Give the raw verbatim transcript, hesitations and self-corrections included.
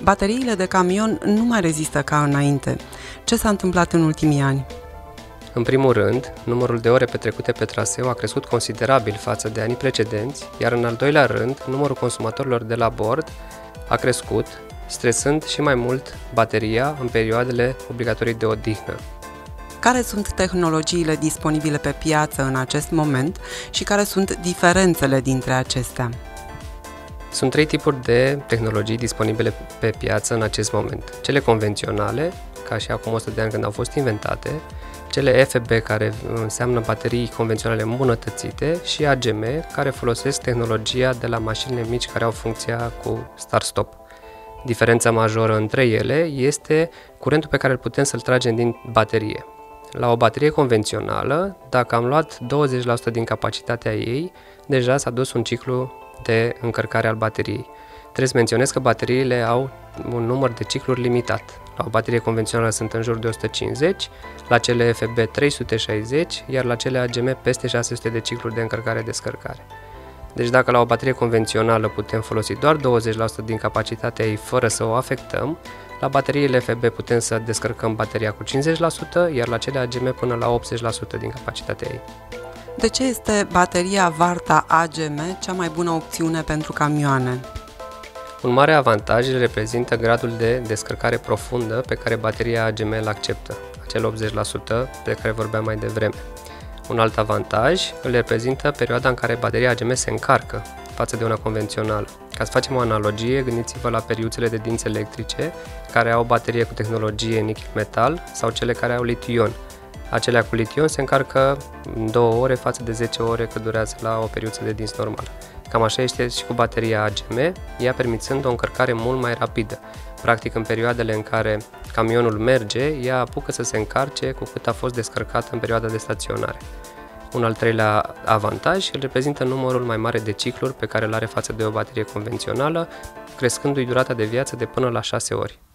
Bateriile de camion nu mai rezistă ca înainte. Ce s-a întâmplat în ultimii ani? În primul rând, numărul de ore petrecute pe traseu a crescut considerabil față de anii precedenți, iar în al doilea rând, numărul consumatorilor de la bord a crescut, stresând și mai mult bateria în perioadele obligatorii de odihnă. Care sunt tehnologiile disponibile pe piață în acest moment și care sunt diferențele dintre acestea? Sunt trei tipuri de tehnologii disponibile pe piață în acest moment. Cele convenționale, ca și acum o sută de ani când au fost inventate, cele F B, care înseamnă baterii convenționale îmbunătățite, și A G M, care folosesc tehnologia de la mașinile mici care au funcția cu start-stop. Diferența majoră între ele este curentul pe care îl putem să-l tragem din baterie. La o baterie convențională, dacă am luat douăzeci la sută din capacitatea ei, deja s-a dus un ciclu de încărcare al bateriei. Trebuie să menționez că bateriile au un număr de cicluri limitat. La o baterie convențională sunt în jur de o sută cincizeci, la cele F B trei sute șaizeci, iar la cele A G M peste șase sute de cicluri de încărcare-descărcare. Deci dacă la o baterie convențională putem folosi doar douăzeci la sută din capacitatea ei fără să o afectăm, la bateriile F B putem să descărcăm bateria cu cincizeci la sută, iar la cele A G M până la optzeci la sută din capacitatea ei. De ce este bateria Varta A G M cea mai bună opțiune pentru camioane? Un mare avantaj îl reprezintă gradul de descărcare profundă pe care bateria A G M îl acceptă, acel optzeci la sută de care vorbeam mai devreme. Un alt avantaj îl reprezintă perioada în care bateria A G M se încarcă față de una convențională. Ca să facem o analogie, gândiți-vă la periuțele de dinți electrice care au baterie cu tehnologie nichel-metal sau cele care au litiu-ion. Acelea cu litiu-ion se încarcă în două ore față de zece ore cât durează la o periuță de dinți normală. Cam așa este și cu bateria A G M, ea permițând o încărcare mult mai rapidă. Practic, în perioadele în care camionul merge, ea apucă să se încarce cu cât a fost descărcat în perioada de staționare. Un al treilea avantaj îl reprezintă numărul mai mare de cicluri pe care îl are față de o baterie convențională, crescându-i durata de viață de până la șase ori.